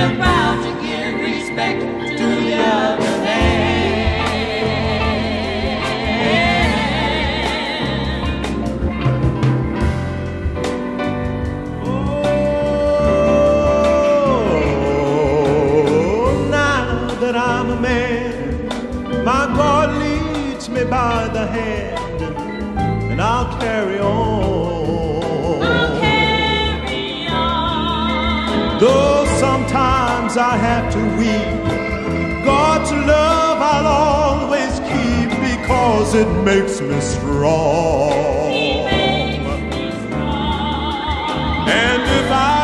am proud to give respect to the other hand. Oh, now that I'm a man, my God leads me by the hand, and I'll carry on. I'll carry on. Though sometimes I have to weep, God's love I'll always keep, because it makes me strong. He makes me strong. And if I